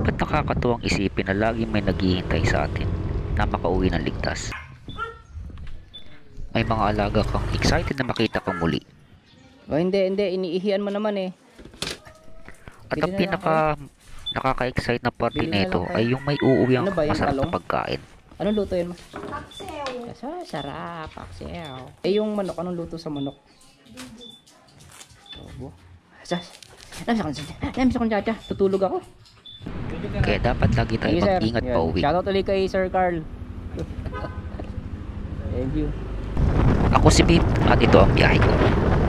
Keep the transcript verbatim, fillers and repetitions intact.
ba't nakakatuwang isipin na laging may naghihintay sa atin na makauwi ng ligtas? May mga alaga kang excited na makita kang muli. O hindi, hindi. Iniihian mo naman eh. At Bili ang na lang pinaka nakaka-excite na parte Bili na nito lang kayo. ay yung may uuwi ang Ano ba, yung masarap na talong? pagkain. Anong luto yun mo? Paksiw. Sa sarap, paksiw. Eh yung manok, anong luto sa manok? Obo. Sas. Namiss akong namiss akong chacha. Tutulog ako. Kaya dapat lagi tayo Sige, sir. mag-ingat Yan. pa uwi. Shoutout ulit kay Sir Carl. Thank you. Ako si Pete at ito ang biyahe ko.